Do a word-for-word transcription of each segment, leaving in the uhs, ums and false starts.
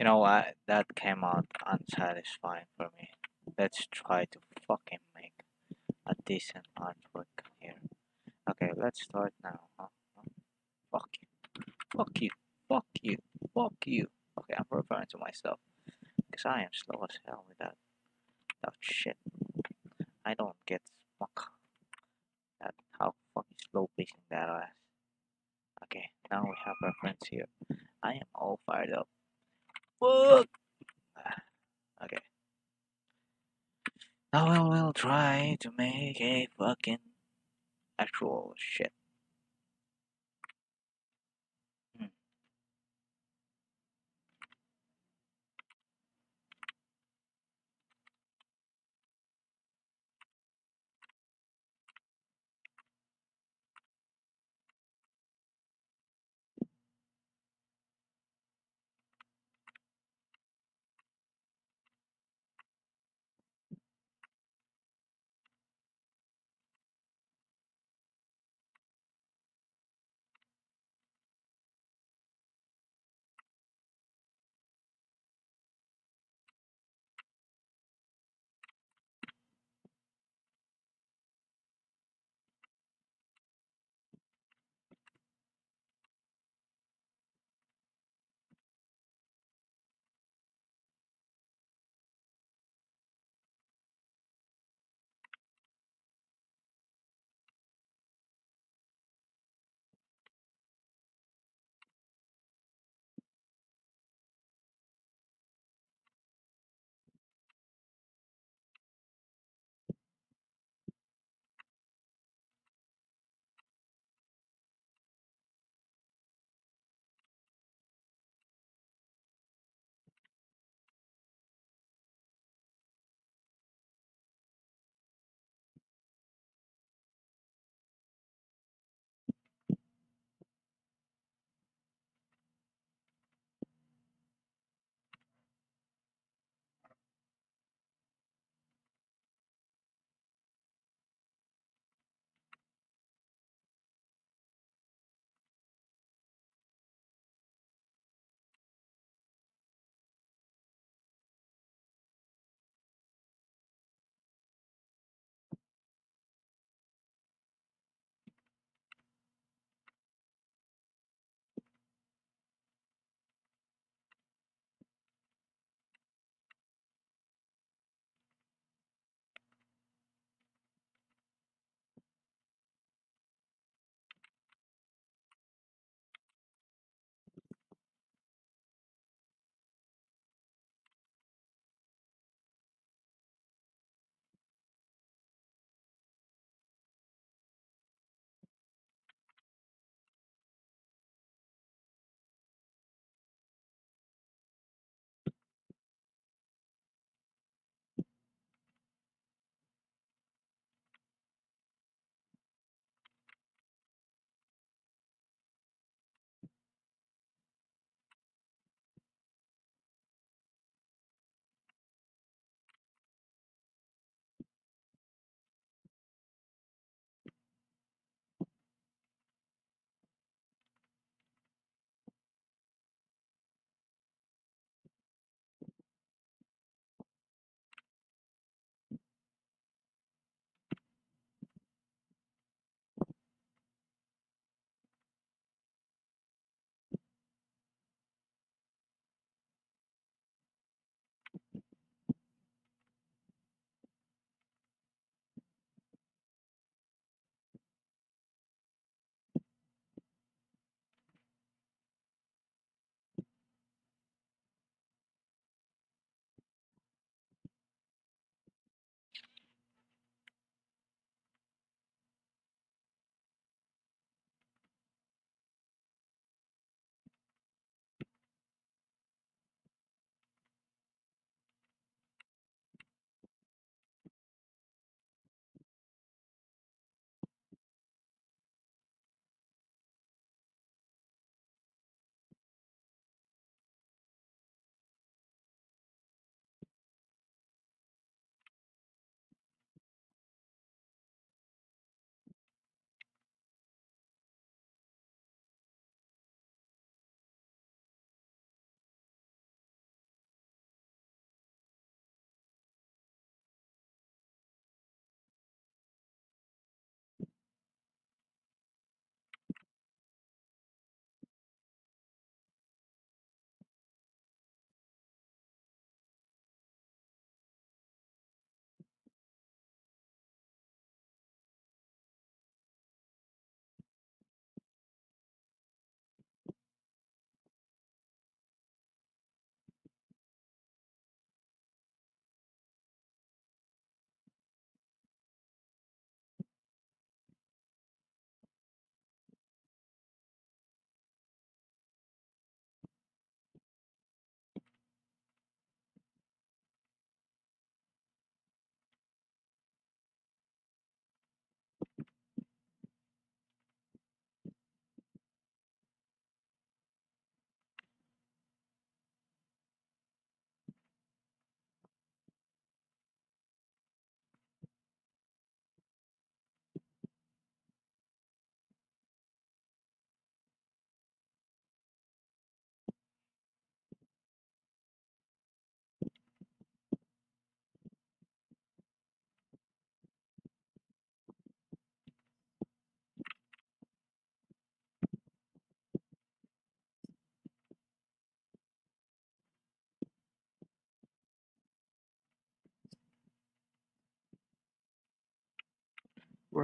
You know what? That came out unsatisfying for me. Let's try to fucking make a decent artwork here. Okay, let's start now. Huh? Huh? Fuck you. Fuck you. Fuck you. Fuck you. Okay, I'm referring to myself. Because I am slow as hell with that, that shit. I don't get fuck that how fucking slow pacing that ass. Okay, now we have reference here. I am all fired up. Fuck! Okay. Now we will try to make a fucking actual shit. Hmm.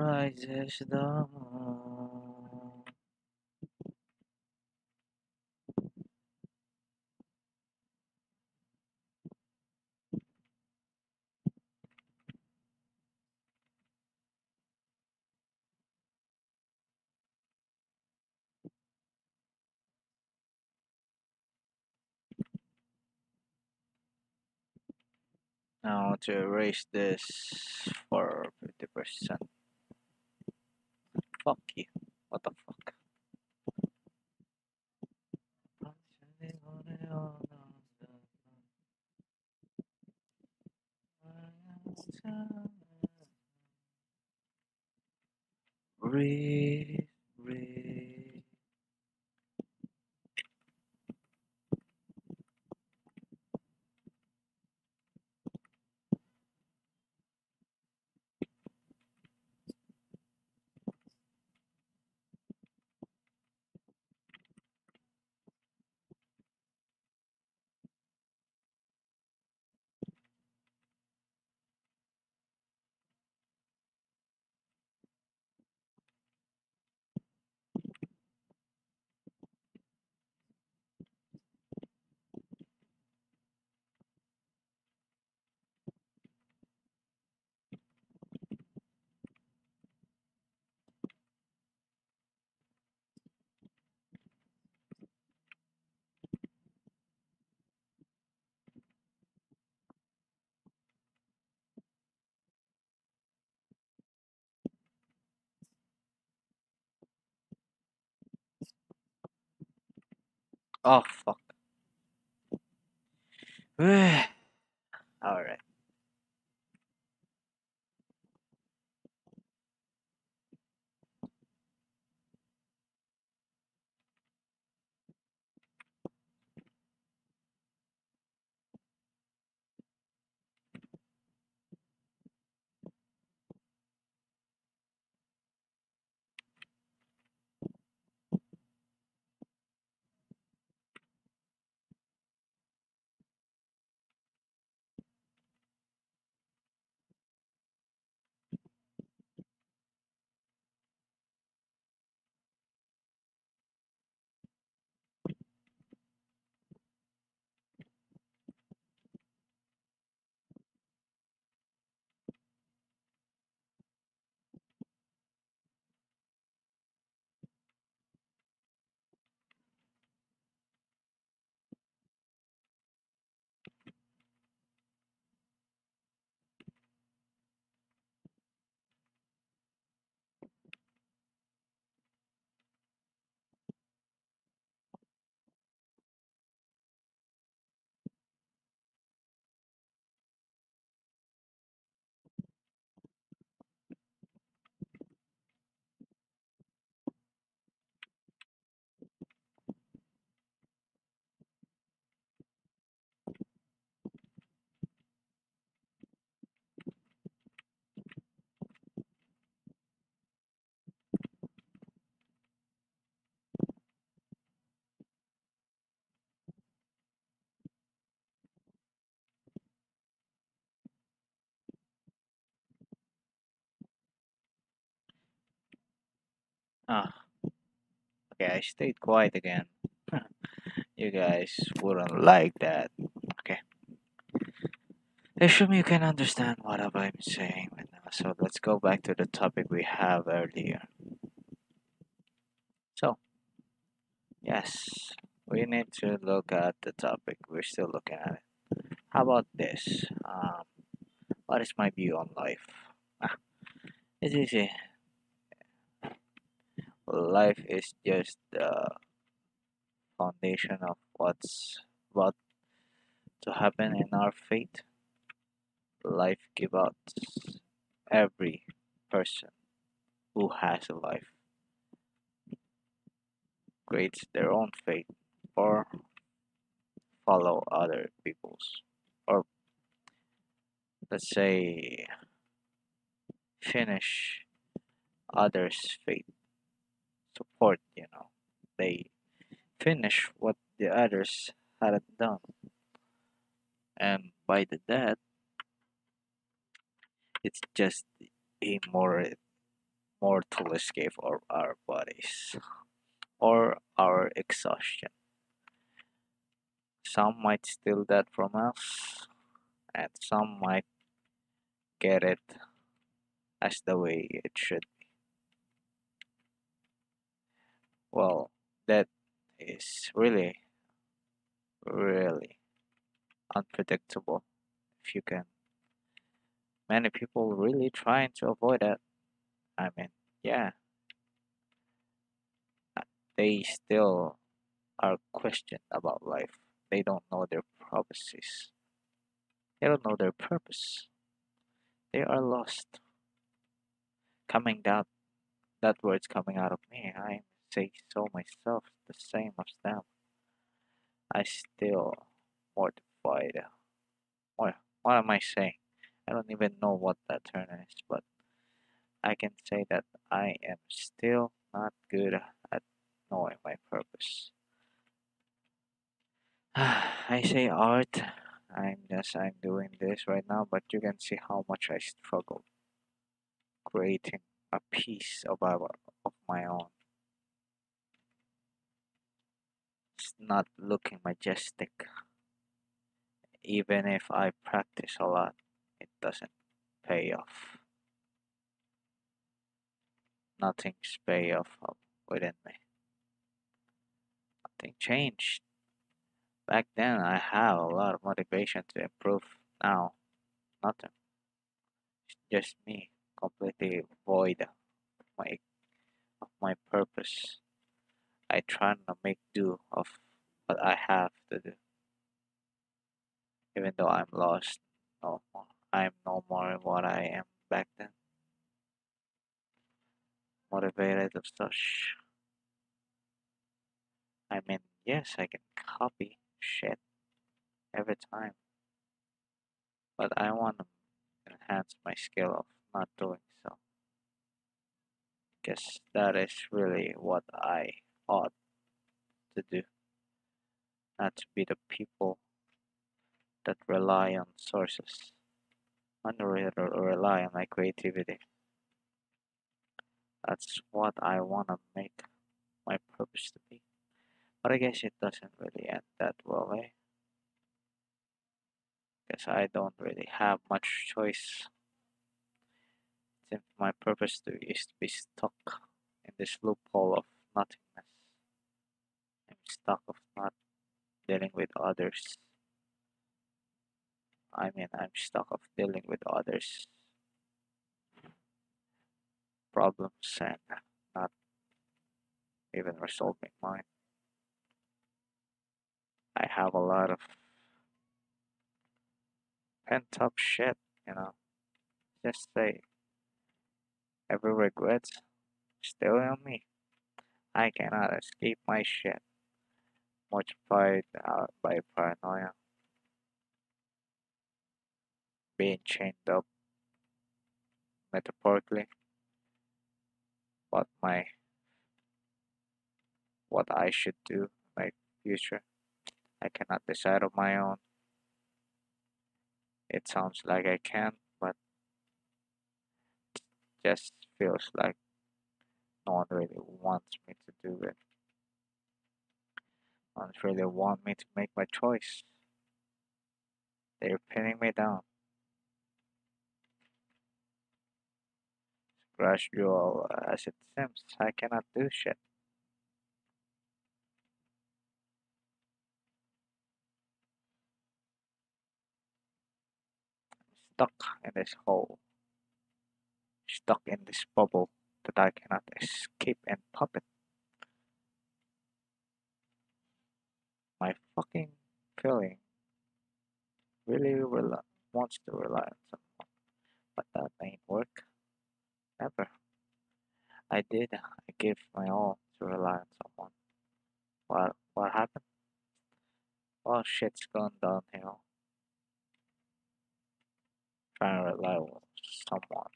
rises the moon. Now to erase this for fifty percent. Fuck you. What the fuck? Breathe, breathe. Oh fuck. Alright. Ah, okay, I stayed quiet again. You guys wouldn't like that. Okay. Assume you can understand what I'm saying right now. So let's go back to the topic we have earlier. So, yes, we need to look at the topic. We're still looking at it. How about this? Um, what is my view on life? Ah, it's easy. Life is just the foundation of what's about to happen in our fate. Life gives out every person who has a life creates their own fate or follow other people's, or let's say finish others' fate, support, you know. They finish what the others hadn't done. And by the death, it's just a more more to escape our, our bodies or our exhaustion. Some might steal that from us, and some might get it as the way it should. Well, that is really, really unpredictable. If you can, many people really trying to avoid that. I mean, yeah, uh, they still are questioned about life. They don't know their purposes. They don't know their purpose. They are lost. Coming down, that word's coming out of me. I say so myself, the same as them. I still mortified. What, what am I saying? I don't even know what that term is, but I can say that I am still not good at knowing my purpose. I say art. I'm just I'm doing this right now, but you can see how much I struggle creating a piece of our, of my own. It's not looking majestic. Even if I practice a lot, it doesn't pay off. Nothing's pay off within me. Nothing changed. Back then, I have a lot of motivation to improve. Now, nothing. Just me, completely void of my of my purpose. I try to make do of what I have to do, even though I'm lost. No more. I'm no more what I am back then. Motivated of such. I mean, yes, I can copy shit every time, but I want to enhance my skill of not doing so. Because that is really what I ought to do, not to be the people that rely on sources, and re- rely on my creativity. That's what I want to make my purpose to be. But I guess it doesn't really end that well, eh? Because I don't really have much choice. Since my purpose to is to be stuck in this loophole of nothingness. I'm stuck of not dealing with others. I mean, I'm stuck of dealing with others' problems and not even resolving mine. I have a lot of pent up shit, you know. Just say every regret still on me. I cannot escape my shit. Multiplied out by paranoia, being chained up metaphorically, what my what I should do in my future. I cannot decide on my own. It sounds like I can, but just feels like no one really wants me to do it. No one really want me to make my choice. They're pinning me down. Gradual as it seems, I cannot do shit. Stuck in this hole, stuck in this bubble that I cannot escape and pop it. My fucking feeling really rely, wants to rely on someone, but that ain't work. Never. I did. I gave my all to rely on someone. What what happened? Well, shit's gone downhill. Trying to rely on someone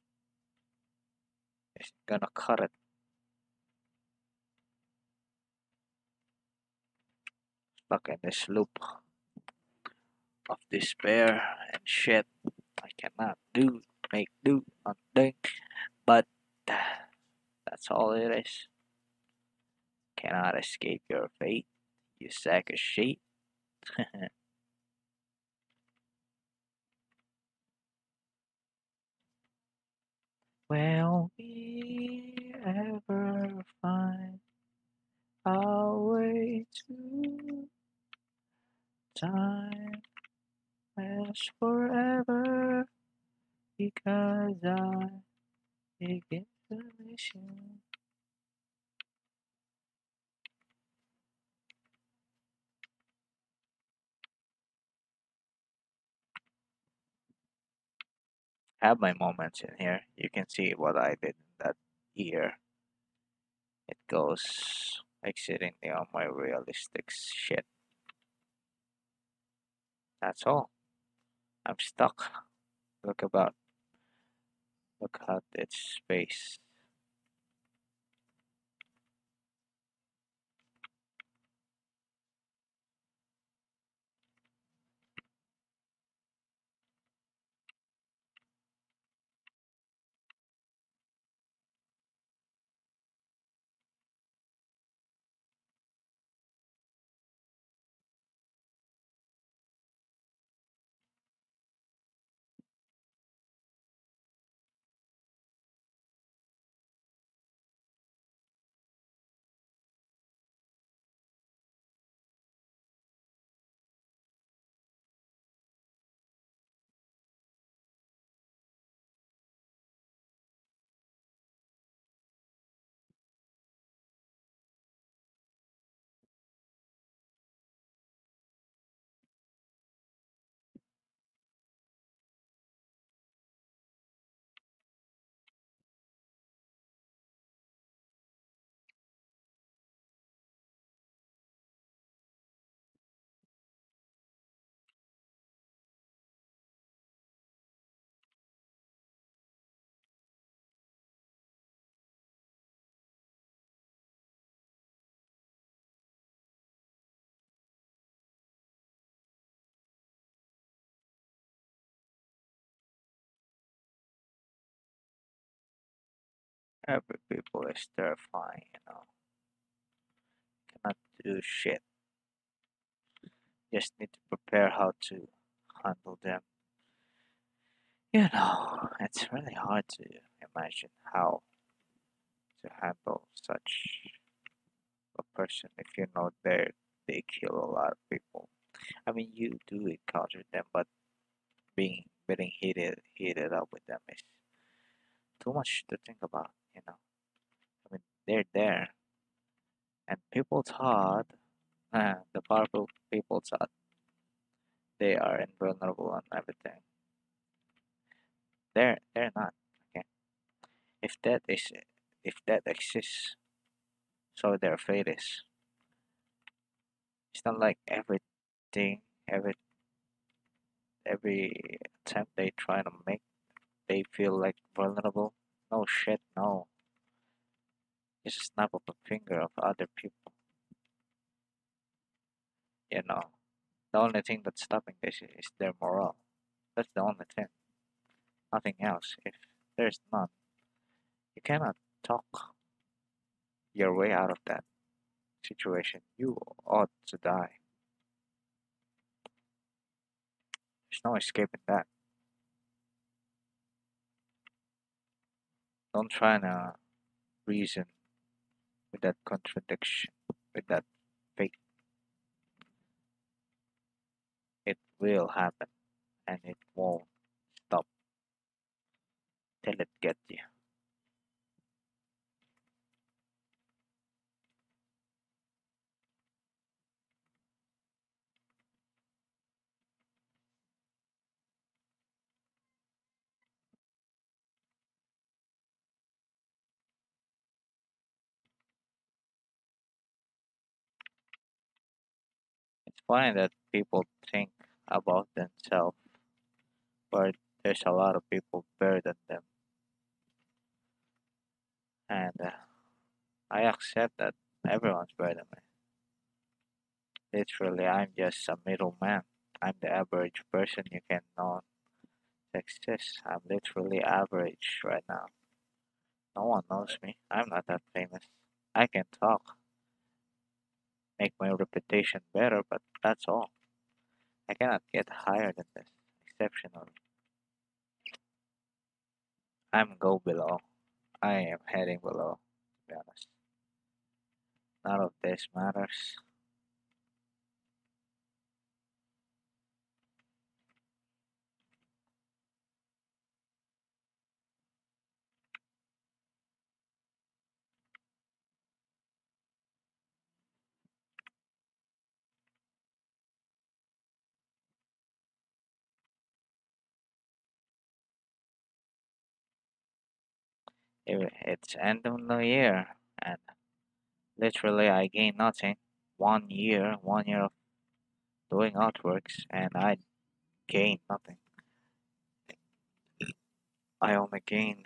is gonna cut it. Stuck in this loop of despair and shit. I cannot do, make do, nothing. But That's all it is. Cannot escape your fate, you sack of shit. Will we ever find our way to time lasts forever? Because I begin to miss you. Have my moments in here. You can see what I did in that year. It goes exceedingly on my realistic shit. That's all. I'm stuck. Look about. Look at its space. Every people is terrifying, you know. Cannot do shit. Just need to prepare how to handle them. You know, it's really hard to imagine how to handle such a person if you know they they kill a lot of people. I mean, you do encounter them, but being getting heated heated up with them is too much to think about. You know, I mean, they're there, and people thought uh, the powerful people thought they are invulnerable and everything. They're they're not. Okay, if that is if that exists, so their fate is. It's not like everything, every every attempt they try to make, they feel like vulnerable. No shit, no. Just a snap of a finger of other people. You know, the only thing that's stopping this is their morale. That's the only thing. Nothing else. If there's none, you cannot talk your way out of that situation. You ought to die. There's no escaping that. Don't try to reason with that contradiction, with that fate. It will happen, and it won't stop till it gets you. It's funny that people think about themselves, but there's a lot of people better than them, and uh, I accept that everyone's better than me. Literally, I'm just a middleman. I'm the average person you can know exist. I'm literally average right now. No one knows me. I'm not that famous. I can talk, make my reputation better, but that's all. I cannot get higher than this. Exceptional. I'm go below. I am heading below, to be honest. None of this matters. If it's end of the year, and literally I gain nothing. One year, one year of doing artworks, and I gain nothing. I only gain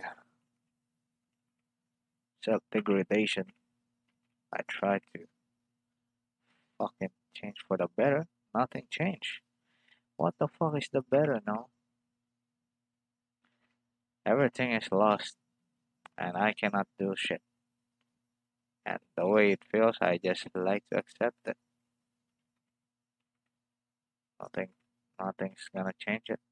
self-degradation. I try to fucking change for the better. Nothing changed. What the fuck is the better now? Everything is lost, and I cannot do shit. And the way it feels, I just like to accept it. Nothing, nothing's gonna change it.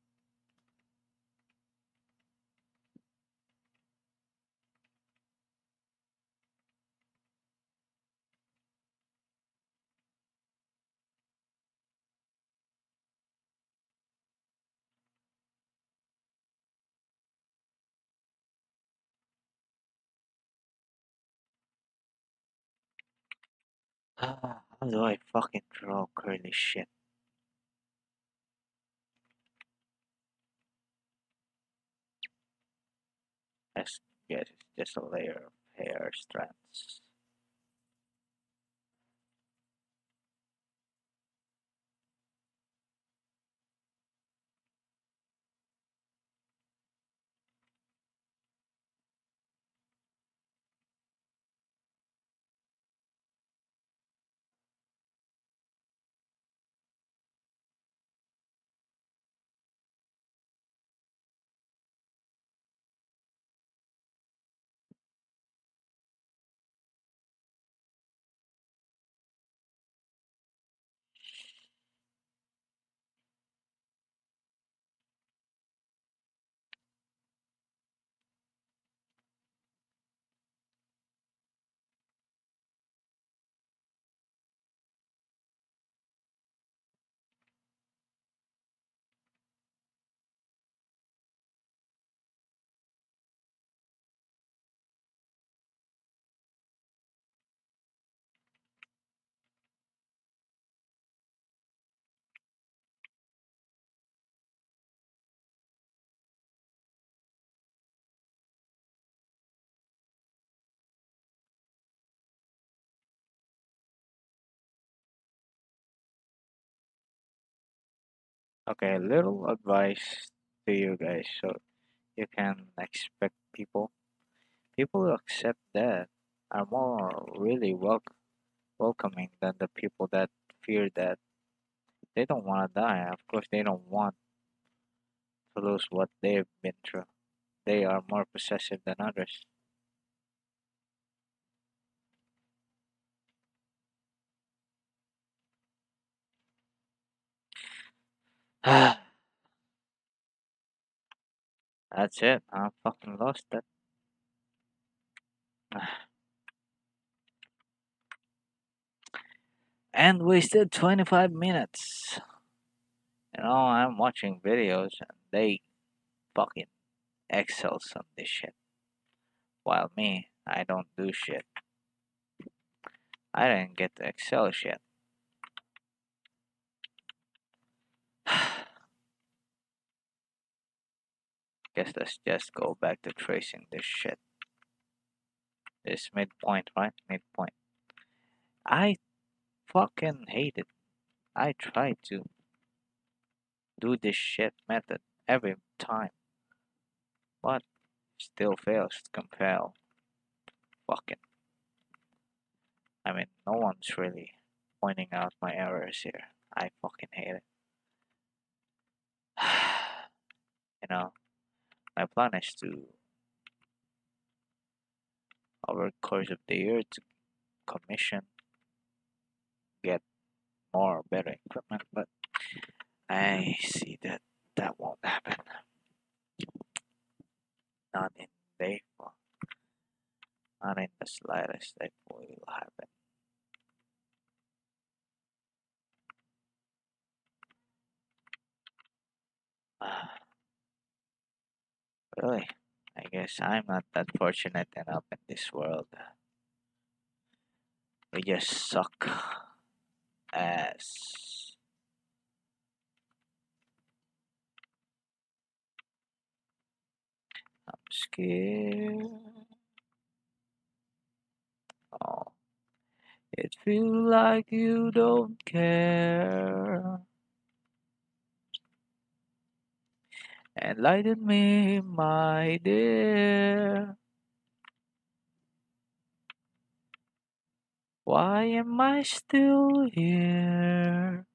How do I fucking draw curly shit? I s- guess it's just a layer of hair strands. Okay, little advice to you guys so you can expect people. People who accept that are more really wel- welcoming than the people that fear that they don't want to die. Of course, they don't want to lose what they've been through. They are more possessive than others. That's it. I'm fucking lost it. And wasted twenty-five minutes. You know, I'm watching videos and they fucking excels on this shit. While me, I don't do shit. I didn't get to excel shit. Guess let's just go back to tracing this shit. This midpoint, right? Midpoint. I fucking hate it. I try to do this shit method every time, but still fails to compel. Fucking. I mean, no one's really pointing out my errors here. I fucking hate it. You know, my plan is to over the course of the year to commission, get more better equipment, but I see that that won't happen. Not in day one. Not in the slightest that will happen. Ah, really? I guess I'm not that fortunate enough in this world. We just suck ass. I'm scared. Oh, it feels like you don't care. Enlighten me, my dear. Why am I still here?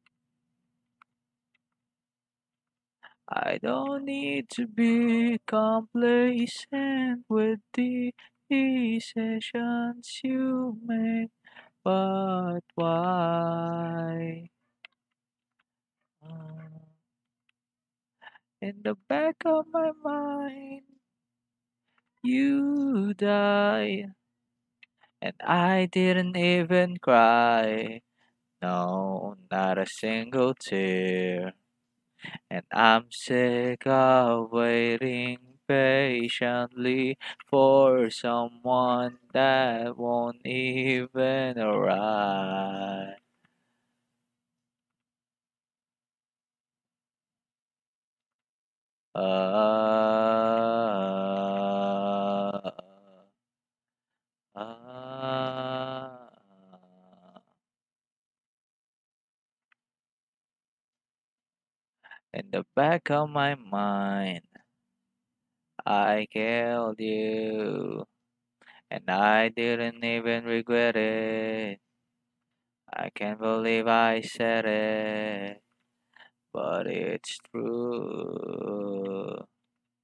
I don't need to be complacent with the decisions you make, but why? Mm, in the back of my mind, you died, and I didn't even cry. No, not a single tear. And I'm sick of waiting patiently for someone that won't even arrive. Ah, ah, in the back of my mind, I killed you, and I didn't even regret it. I can't believe I said it, but it's true.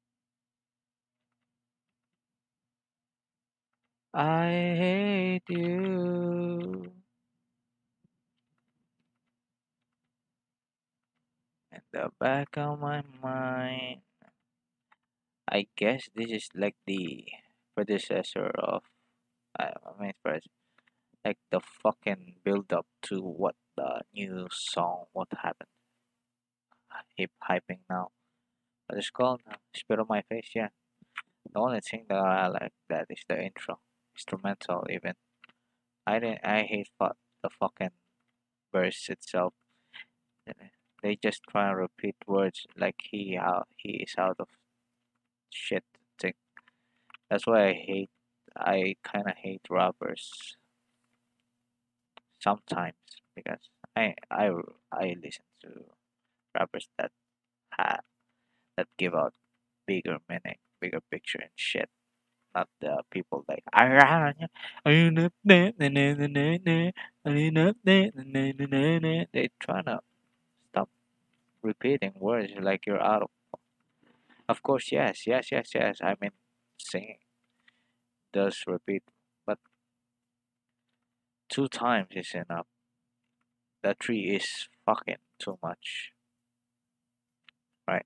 I hate you. In the back of my mind. I guess this is like the predecessor of, I I mean, first, like the fucking build up to what the new song, what happened, hip hyping now. What is called? Spit on my face, yeah. The only thing that I like that is the intro, instrumental even. I didn't, I hate fu- the fucking verse itself. They just try and repeat words like he out he is out of shit thing. That's why I hate I kinda hate rappers sometimes because I I I listen to rappers that have that give out bigger meaning, bigger picture and shit. Not the people like they tryna stop repeating words like you're out of. Of course, yes, yes, yes, yes. I mean, singing does repeat, but two times is enough. The three is fucking too much, right?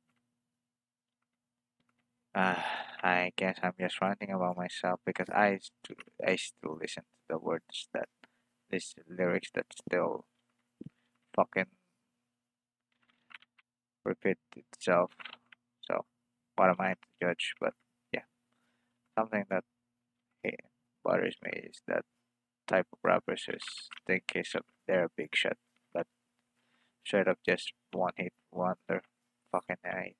Uh, I guess I'm just ranting about myself because I st- I still listen to the words that this lyrics that still fucking repeat itself. So what am I to judge? But yeah, something that eh, bothers me is that type of rappers who think is a, they're a big shot, but straight up just one hit wonder. Fucking I.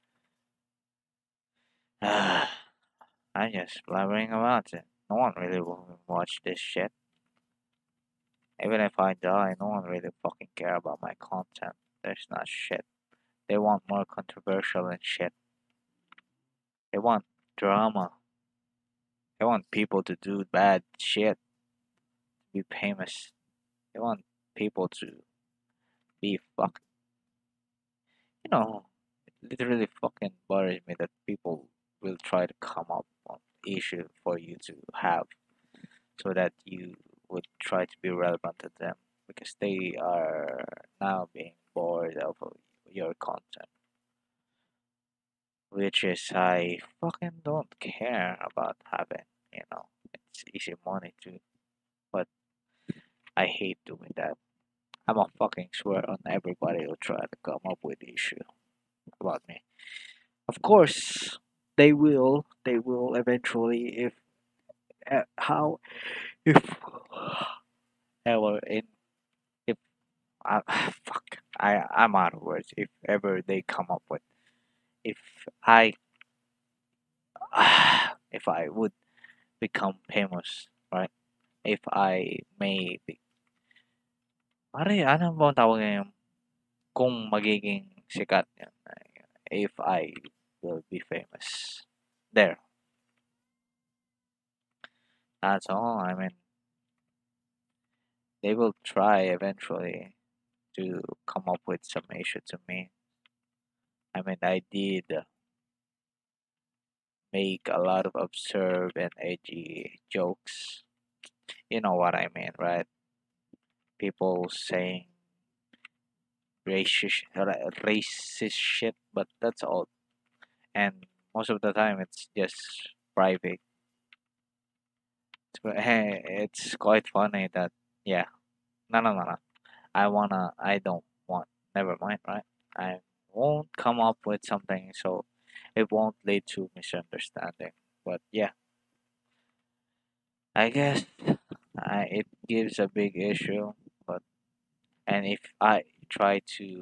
I'm just blabbering about it. No one really will watch this shit. Even if I die, no one really fucking care about my content. There's not shit. They want more controversial and shit. They want drama. They want people to do bad shit, be famous. They want people to be fuck. You know, it literally fucking bothers me that people will try to come up on issue for you to have so that you would try to be relevant to them because they are now being bored of your content, which is I fucking don't care about having, you know, it's easy money too, but I hate doing that. I'm a fucking swear on everybody who try to come up with issue about me. Of course, they will. They will eventually. If uh, how if ever in if I fuck I I'm out of words. If ever they come up with if I if I would become famous, right? If I may be, pare, ano bang tawag ngayon? Kung magiging sikat yan. If I will be famous. There. That's all. I mean, they will try eventually to come up with some issue to me. I mean, I did make a lot of absurd and edgy jokes. You know what I mean, right? People saying racist, ra- racist shit, but that's all. And most of the time, it's just private. It's, it's quite funny that, yeah, no, no, no, no. I wanna, I don't want, never mind, right? I won't come up with something so it won't lead to misunderstanding. But yeah, I guess I, it gives a big issue. But and if I try to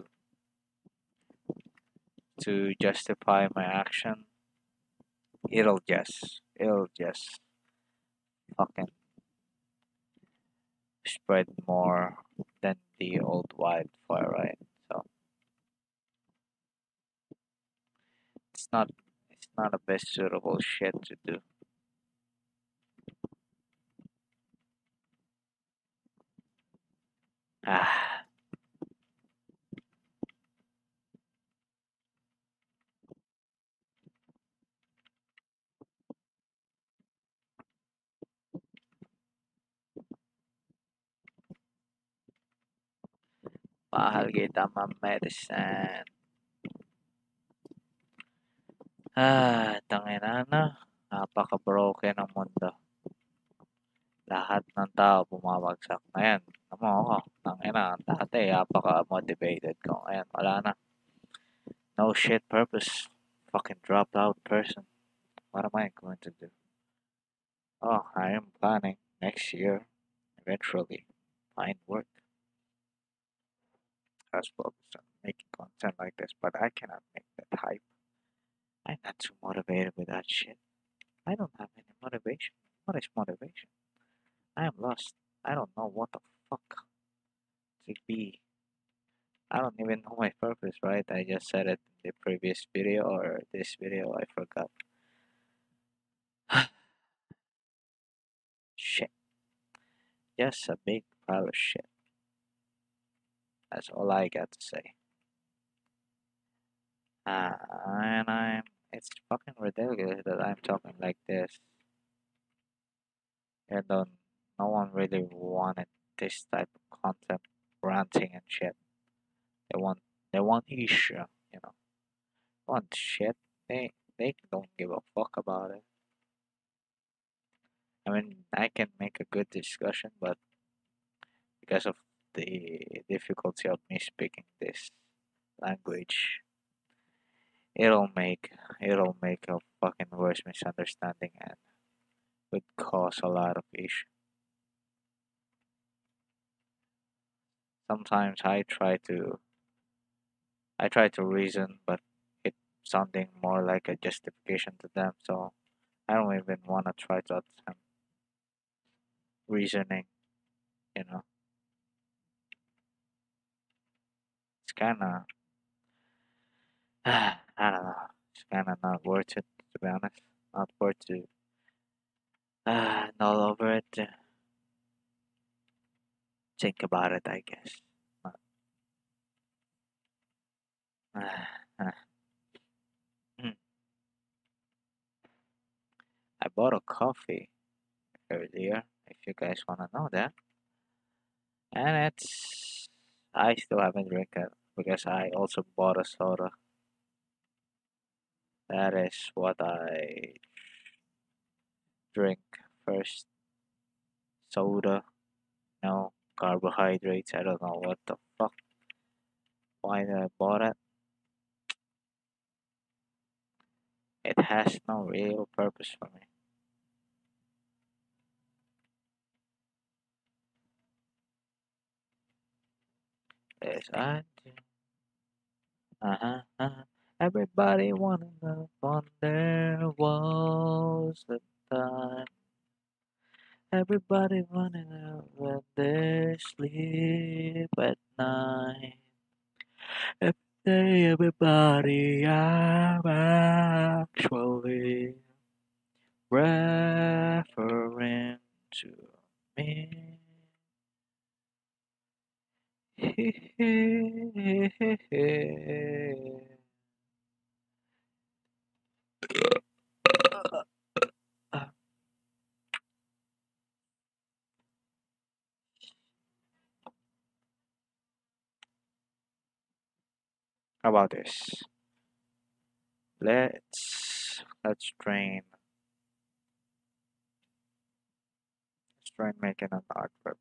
to justify my action, it'll just it'll just fucking spread more than the old wildfire, right? So it's not it's not the best suitable shit to do. Ah, mahal kita ma'am medicine. Ah, tangina na. Napaka-broken ng mundo. Lahat ng tao bumabagsak. Ngayon, alam mo ako, tangina, dati napaka-motivated ko. Ngayon, wala na. No shit purpose. Fucking dropped out person. What am I going to do? Oh, I am planning next year, eventually, find work. I was focused on making content like this, but I cannot make that hype. I'm not too motivated with that shit. I don't have any motivation. What is motivation? I am lost. I don't know what the fuck to be. I don't even know my purpose, right? I just said it in the previous video or this video, I forgot. Shit. Just a big pile of shit. That's all I got to say. Uh, and I'm. It's fucking ridiculous that I'm talking like this. And then no one really wanted this type of content, ranting and shit. They want. They want issue, you know. Want shit. They they don't give a fuck about it. I mean, I can make a good discussion, but because of the difficulty of me speaking this language, it'll make it'll make a fucking worse misunderstanding and would cause a lot of issue. Sometimes I try to I try to reason, but it's sounding more like a justification to them, so I don't even want to try to attempt reasoning. You know, it's kind of I don't know. It's kind of not worth it to be honest. Not worth to uh, all over it. To think about it, I guess. But, uh, uh, hmm. I bought a coffee earlier, if you guys wanna know that. And it's I still haven't drank it because I also bought a soda. That is what I drink first. Soda, no carbohydrates. I don't know what the fuck. Why did I bought it? It has no real purpose for me. Yes, I do. Uh-huh, uh-huh. Everybody wanna know on there was the time. Everybody wanna know when they sleep at night. Every day, everybody, I'm actually referring to me. How about this? Let's let's train let's try making an artwork.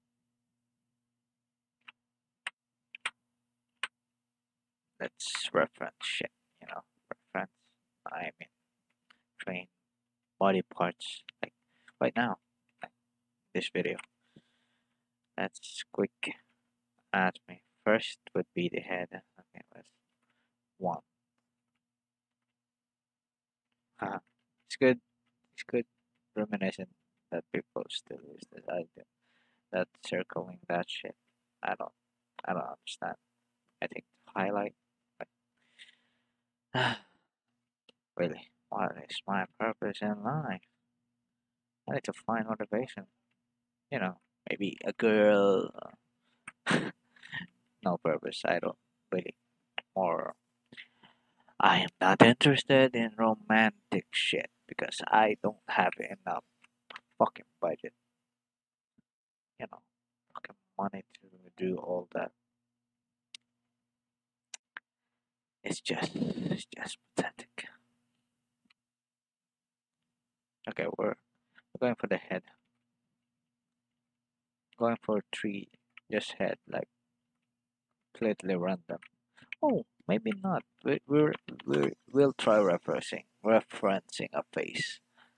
Let's reference shit, you know, reference. I mean, train body parts like right now, like this video. That's quick. At me. First would be the head. Okay, let's one. Haha. It's good. It's good. Reminiscent that people still use that idea. That circling that shit. I don't. I don't understand. I think highlight. But really, what is my purpose in life? I need to find motivation. You know, maybe a girl. No purpose. I don't really. More. I am not interested in romantic shit because I don't have enough fucking budget. You know, fucking money to do all that. It's just, it's just pathetic. Okay, we're, we're going for the head. Going for three, just head, like completely random. Oh, maybe not. We, we're, we're, we'll try referencing, referencing a face.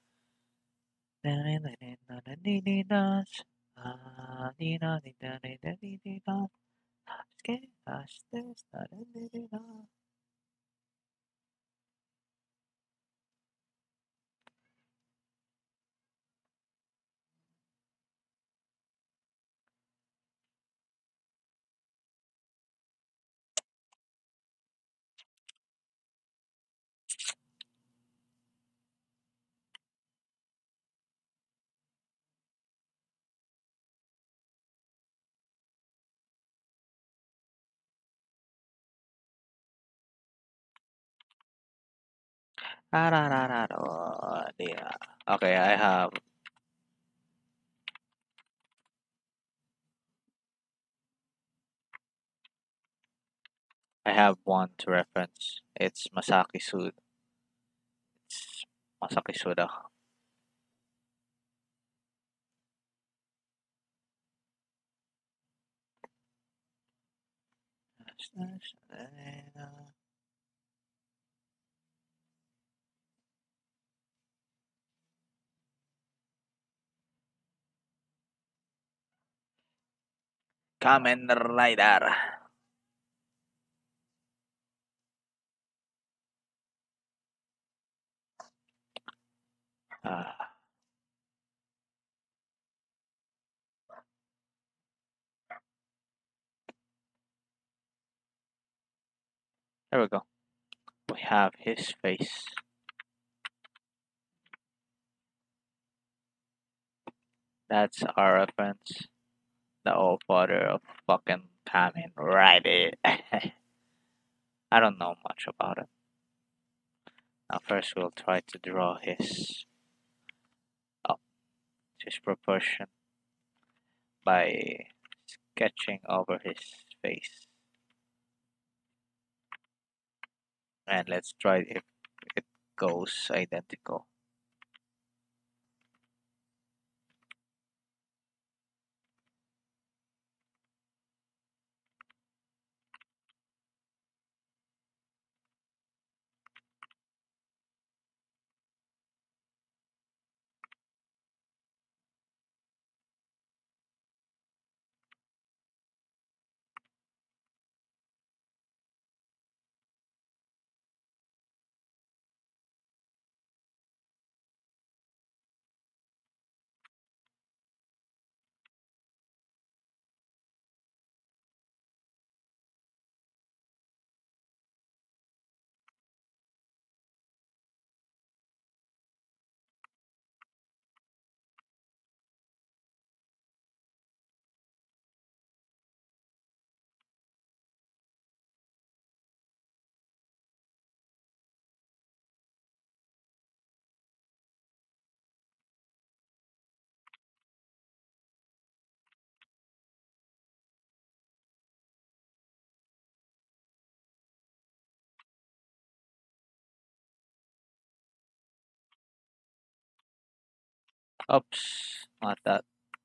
Yeah. Okay, I have I have one to reference. It's Masaki Sud. It's Masaki Suda. Kamen Rider. Ah, there we go. We have his face. That's our reference. The old father of fucking Kamen Rider. I don't know much about it. Now first we'll try to draw his his proportion by sketching over his face. And let's try if it goes identical. Oops, not that.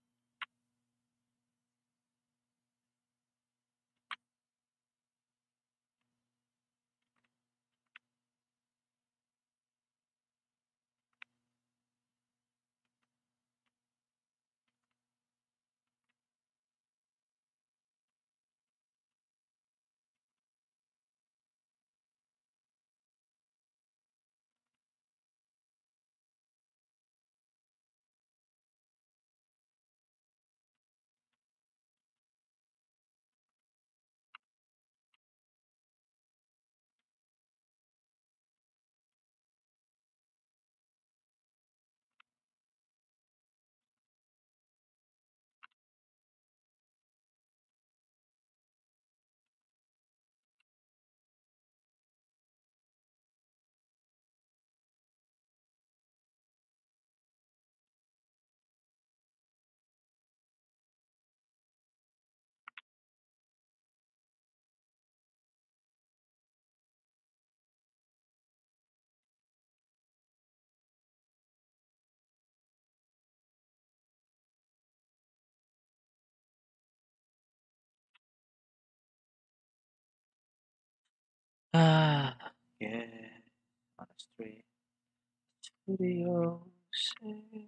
Ah, yeah, on the street, studio, say,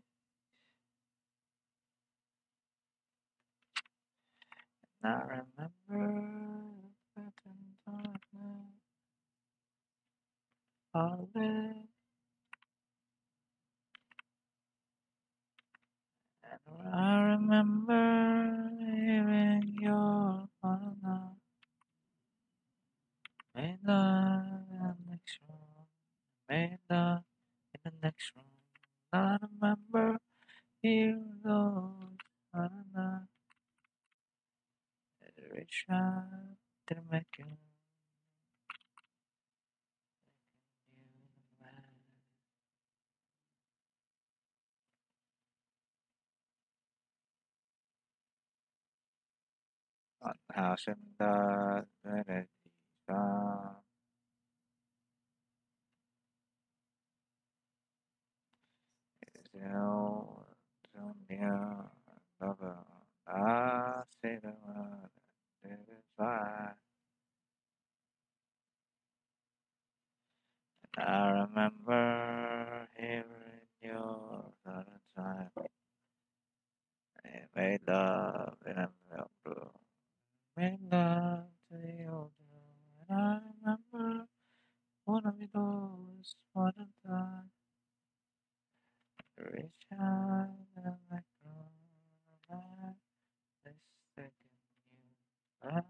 I remember that in darkness, all day, and I remember hearing your mother made love in the next room, made love in the next room. I remember hearing those, mother, reach out to make you. One house in the village, uh, is you, so near, lover. I see the one that is fine. I remember hearing your other time. It made love in a milk room. Made love to the old room. And I remember one of those modern times. Reach out and let go. This second you back.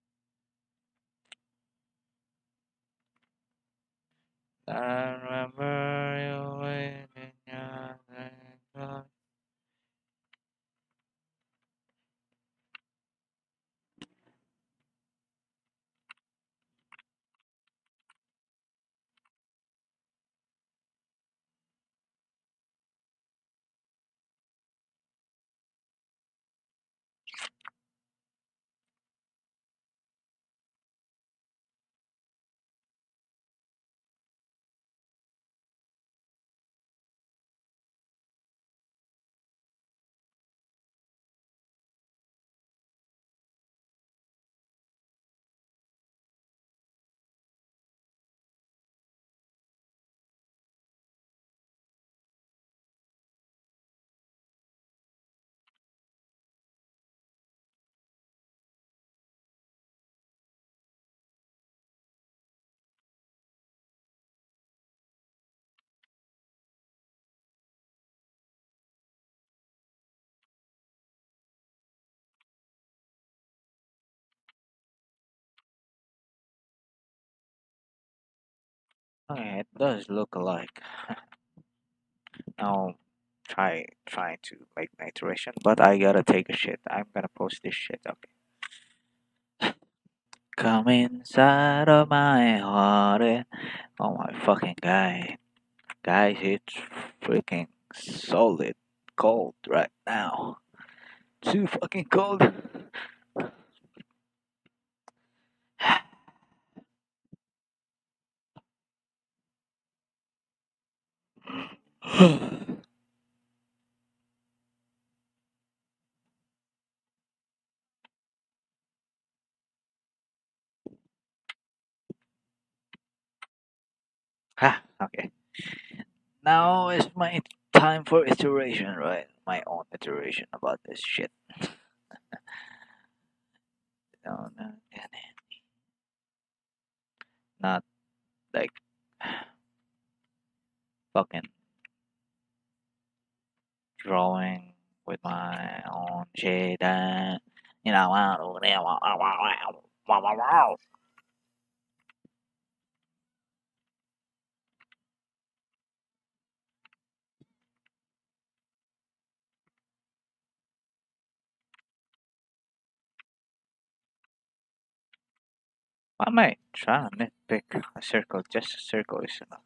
I remember you waiting your neck. Okay, it does look alike. Now try trying to make an iteration, but I gotta take a shit. I'm gonna post this shit. Okay. Come inside of my heart. eh. Oh my fucking guy. Guys, it's freaking solid cold right now. Too fucking cold. Ha, okay. Now is my time for iteration, right? My own iteration about this shit. No, no, not like fucking drawing with my own shit. Uh, you know, I might try to nitpick a circle. Just a circle is enough.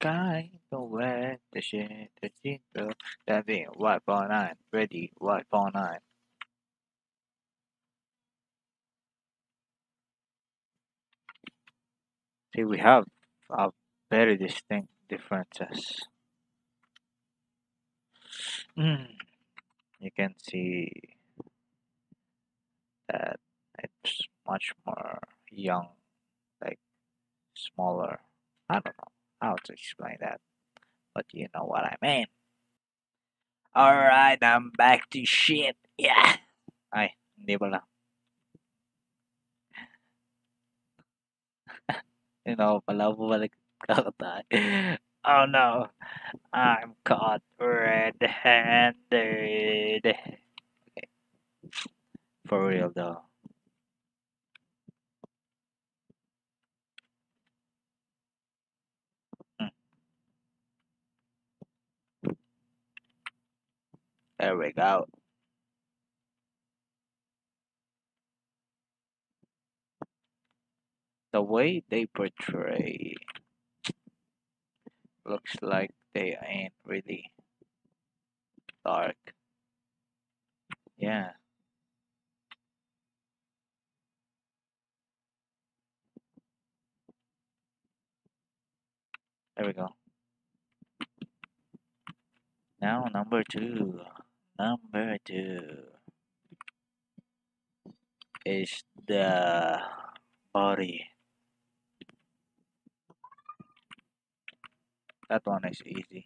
Kind of wet, the shit, the jingle, that being white for nine, ready, white for nine. See, we have a very distinct differences. Mm. You can see that it's much more young, like smaller. I don't know how to explain that, but you know what I mean. Alright, I'm back to shit. Yeah. Ay, hindi pala. You know, pala bumalik kakatay. Oh no, I'm caught red-handed. Okay, for real though. Mm, there we go. The way they portray looks like they ain't really dark. Yeah, there we go. Now number two. Number two is the body. That one is easy.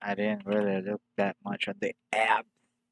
I didn't really look that much on the app.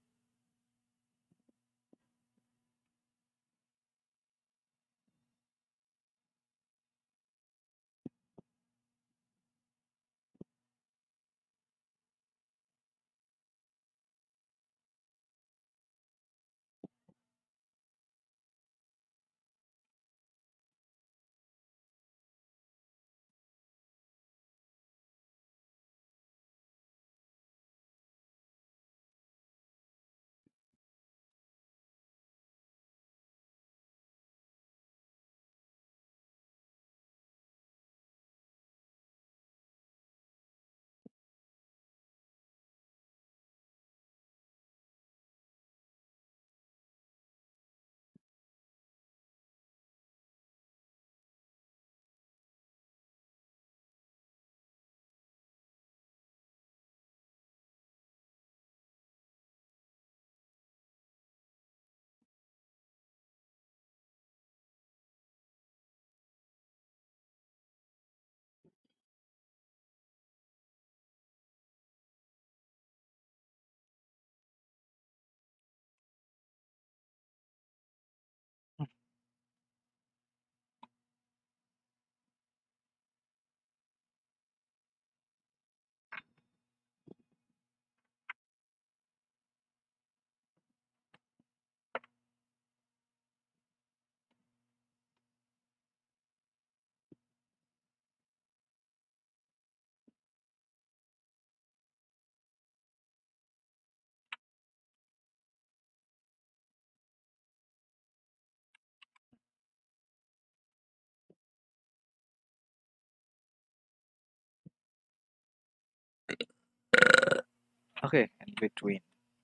Okay, in between.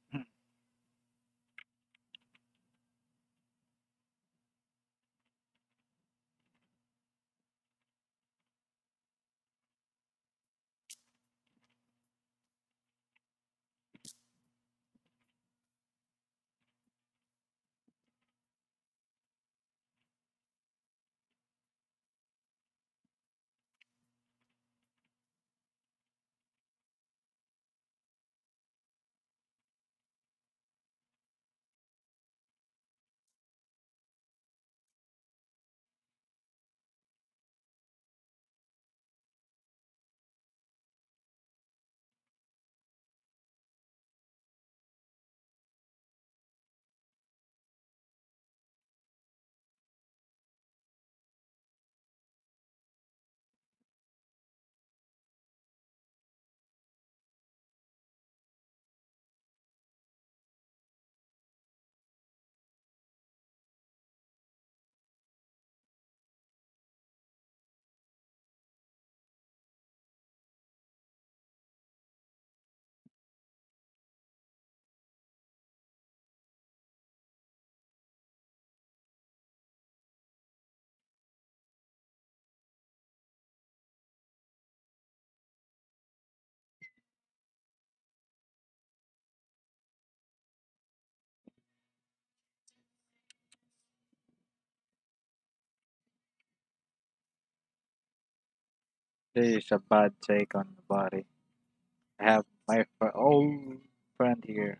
This is a bad take on the body. I have my fr- old friend here.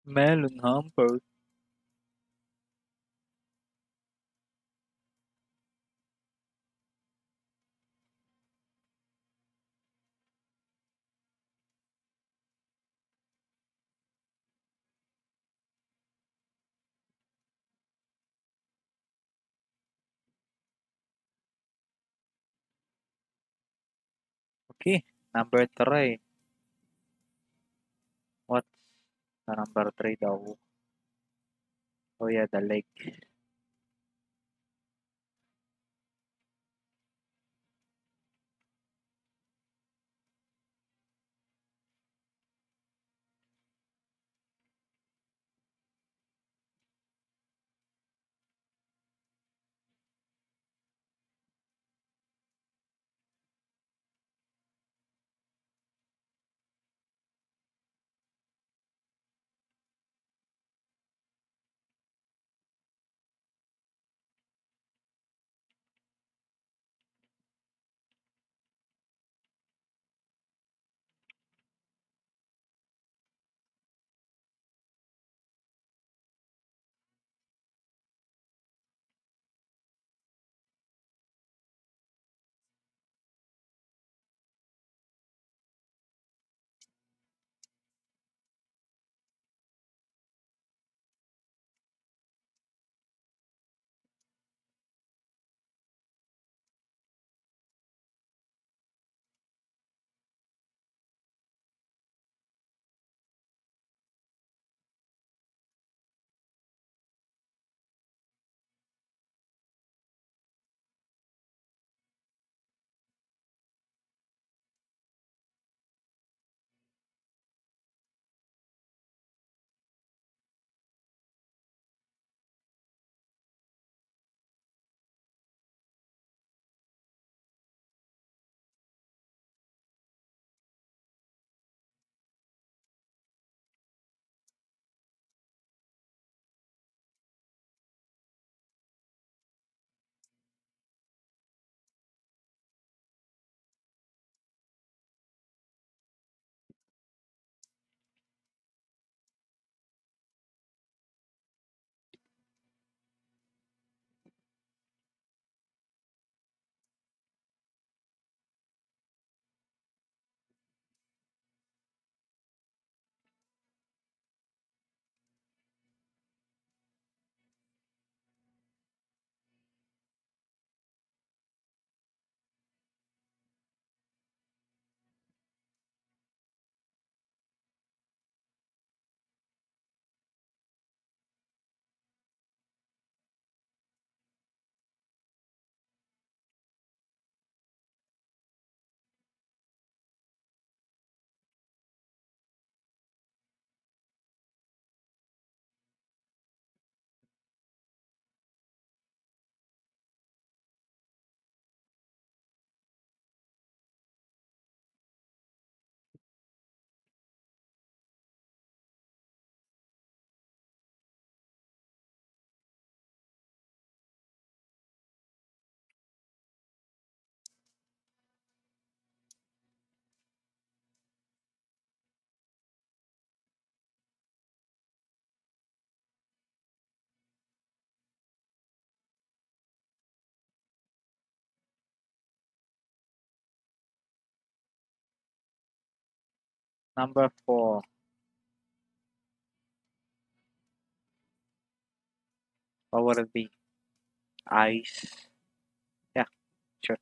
Melon hamper. Okay, number three. What's the number three though? Oh yeah, the lake. Number four. What would it be? Ice. Yeah, sure.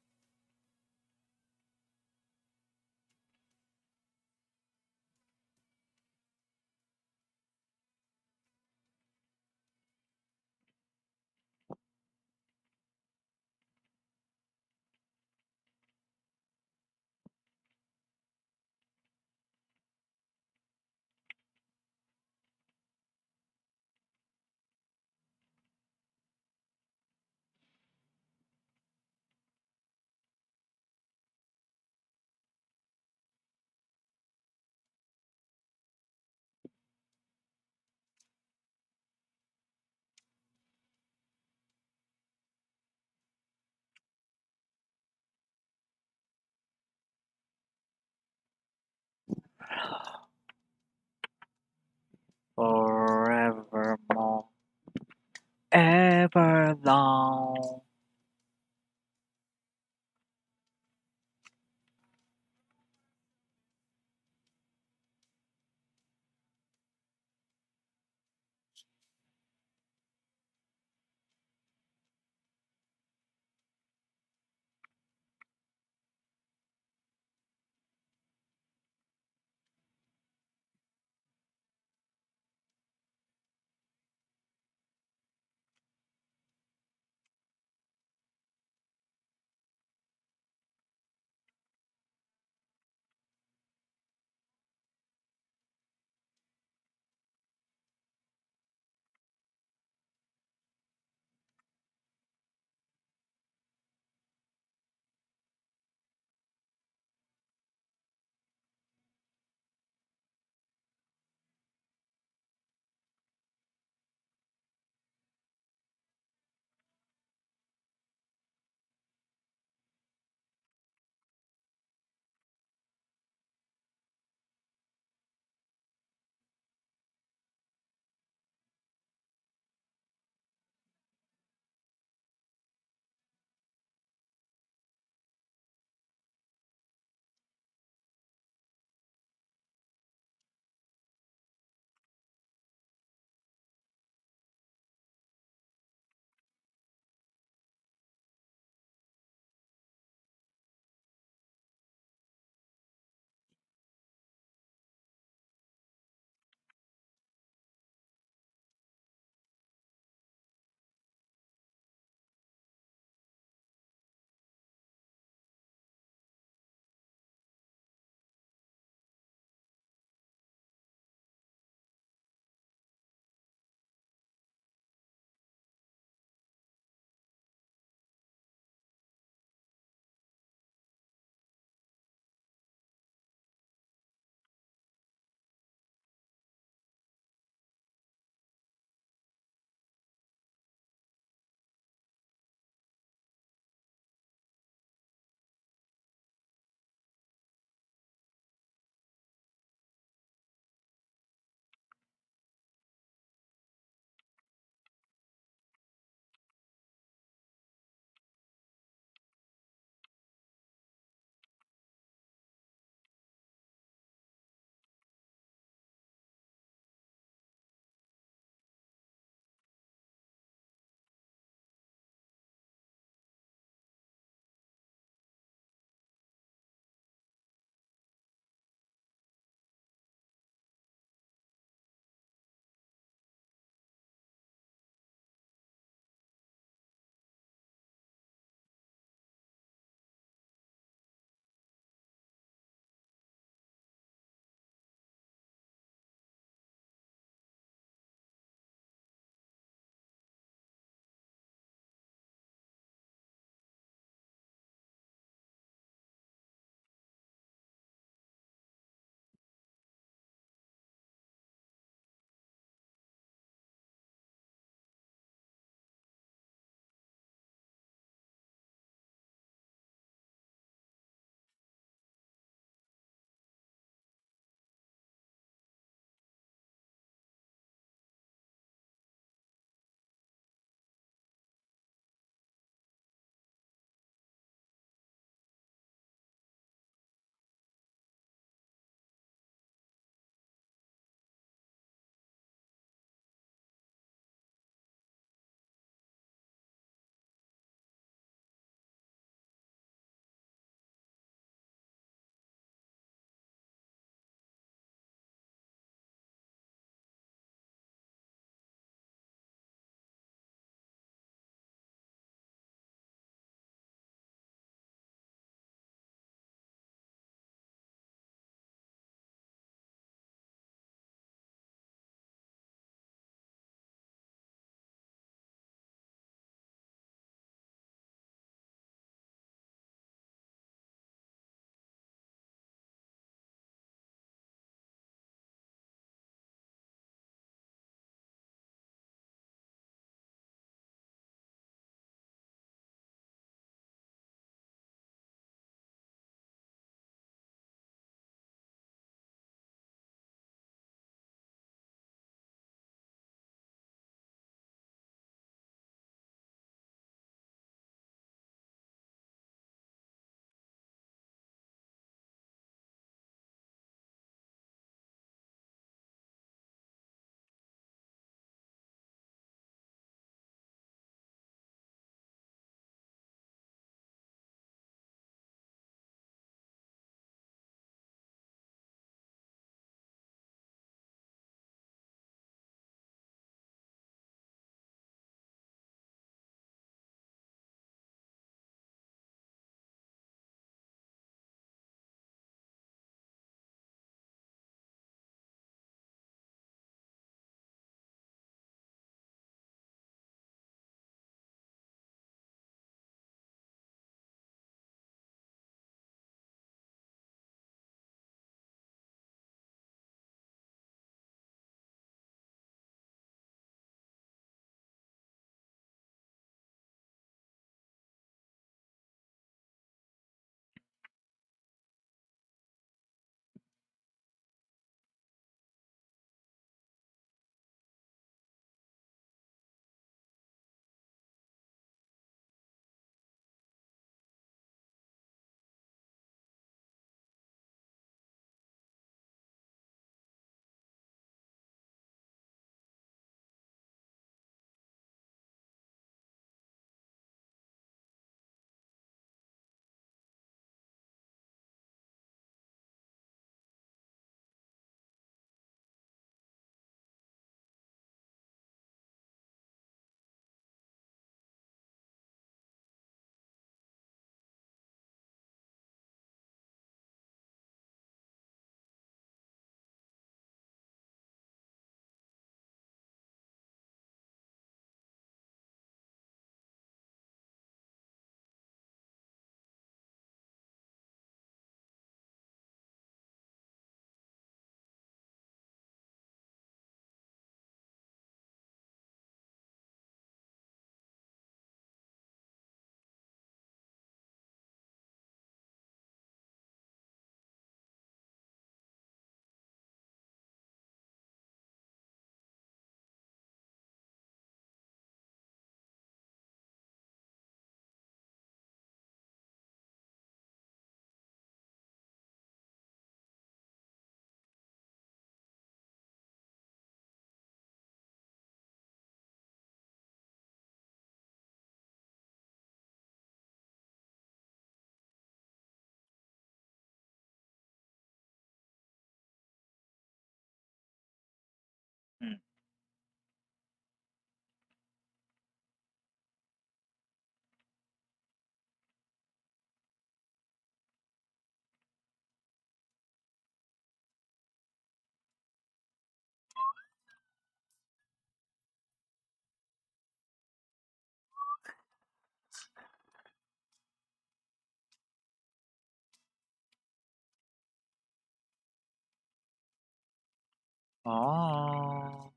Oh,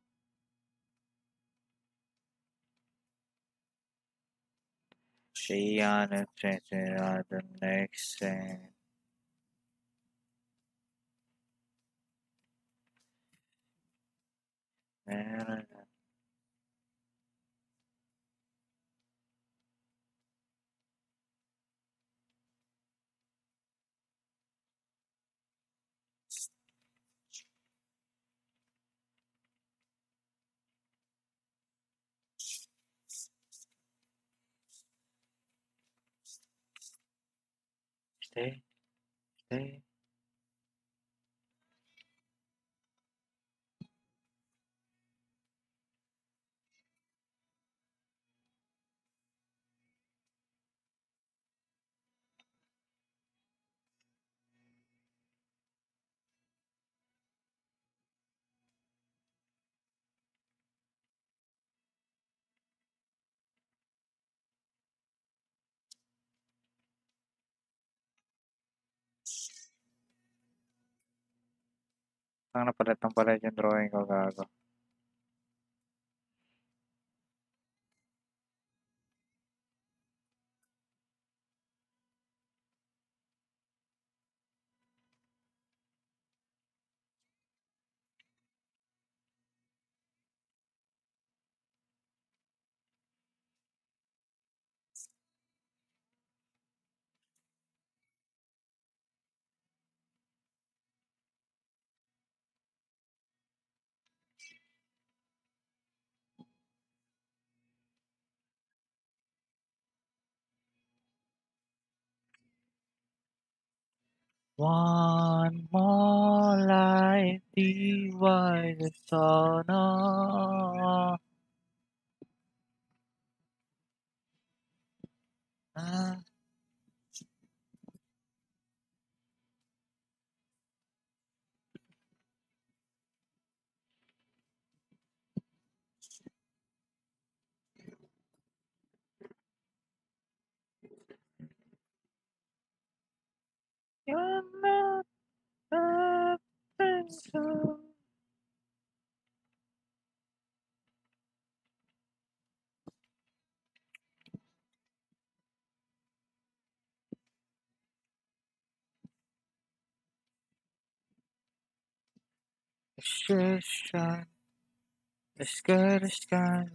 she on the the next thing. Stay, stay. Ang napalit ng palit yung drawing ko gago. One more life, divided sana. Ah, you're not a princess. Shine, the sky, the sky.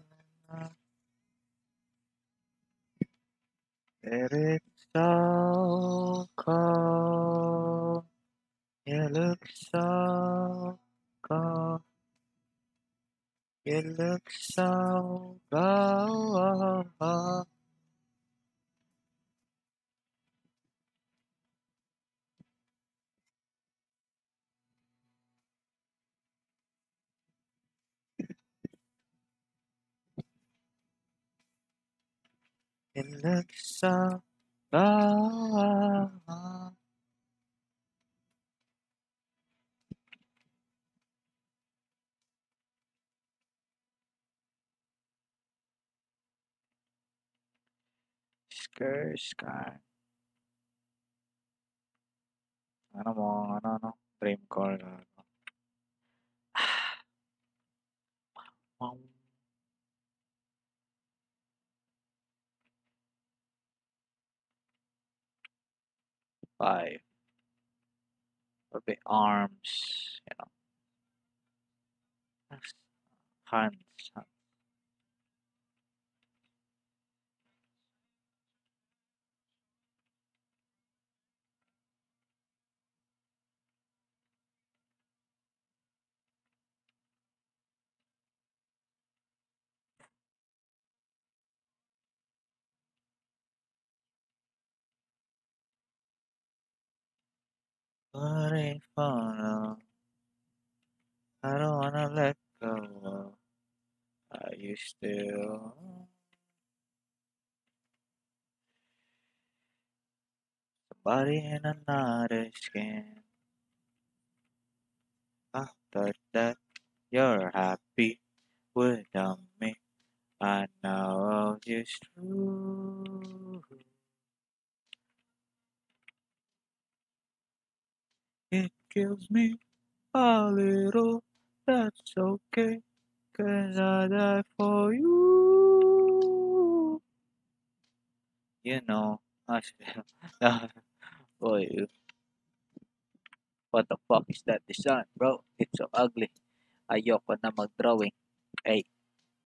Let it so cold. You look so cold. You look so cold. You look so cold. Sky, sky. Ano mo, ano, ano, dream car. Ano. Wow. Five. Would be arms, you know, hands. But if I I don't wanna let go. Are you still somebody in another skin? After that, you're happy without me. I know it's true. It kills me a little That's okay, 'cause I die for you. You know, I feel die for you. What the fuck is that design, bro? It's so ugly. Ayoko na mag-drawing. Hey,